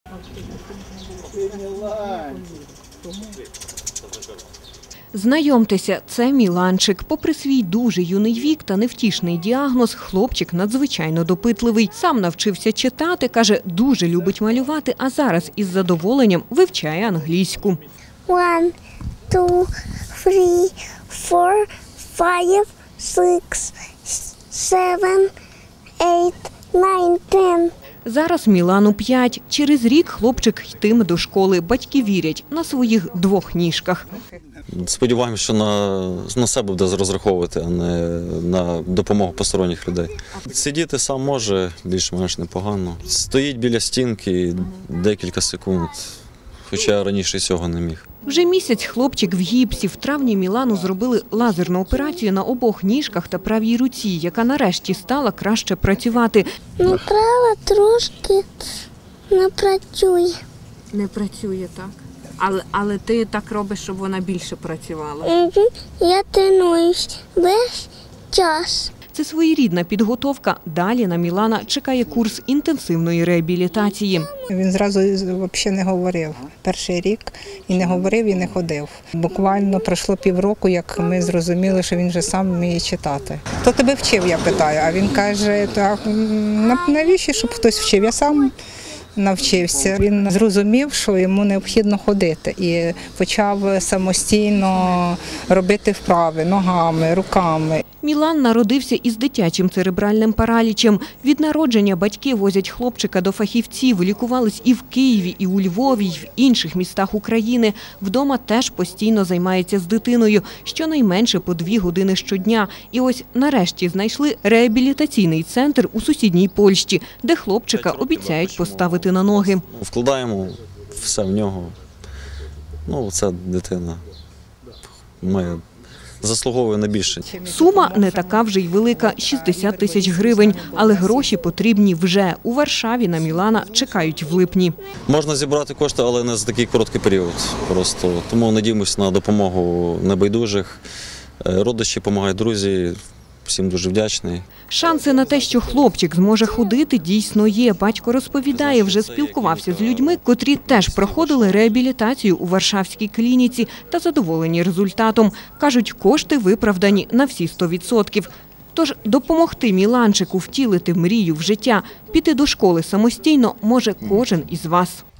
Знайомтеся, це Міланчик. Попри свій дуже юний вік та невтішний діагноз, хлопчик надзвичайно допитливий. Сам навчився читати, каже, дуже любить малювати, а зараз із задоволенням вивчає англійську. 1, 2, 3, 4, 5, 6, 7, 8, 9, 10. Зараз Мілану 5. Через рік хлопчик йтиме до школи. Батьки вірять на своїх 2 ніжках. Сподіваємося, що на себе буде розраховувати, а не на допомогу посторонніх людей. Сидіти сам може, більш-менш непогано. Стоїть біля стінки декілька секунд, хоча раніше цього не міг. Вже місяць хлопчик в гіпсі. В травні Мілану зробили лазерну операцію на обох ніжках та правій руці, яка нарешті стала краще працювати. Права трошки не працює. Не працює, так? Але ти так робиш, щоб вона більше працювала? Я тренуюсь весь час. Це своєрідна підготовка. Далі на Мілана чекає курс інтенсивної реабілітації. Він зразу взагалі не говорив. Перший рік і не говорив, і не ходив. Буквально пройшло півроку, як ми зрозуміли, що він вже сам вміє читати. Хто тебе вчив, я питаю, а він каже, так, навіщо, щоб хтось вчив? Я сам навчився. Він зрозумів, що йому необхідно ходити і почав самостійно робити вправи ногами, руками. Мілан народився із дитячим церебральним паралічем. Від народження батьки возять хлопчика до фахівців, лікувались і в Києві, і у Львові, і в інших містах України. Вдома теж постійно займається з дитиною, щонайменше по 2 години щодня. І ось нарешті знайшли реабілітаційний центр у сусідній Польщі, де хлопчика обіцяють поставити на ноги. Вкладаємо все в нього. Ця дитина заслуговує на більше. Сума не така вже й велика – 60 тисяч гривень. Але гроші потрібні вже. У Варшаві на Мілана чекають в липні. Можна зібрати кошти, але не за такий короткий період. Тому надіємося на допомогу небайдужих. Родичі допомагають, друзі. Всім дуже вдячний. Шанси на те, що хлопчик зможе ходити, дійсно є. Батько розповідає, вже спілкувався з людьми, котрі теж проходили реабілітацію у Варшавській клініці та задоволені результатом. Кажуть, кошти виправдані на всі 100%. Тож допомогти Міланчику втілити мрію в життя, піти до школи самостійно може кожен із вас.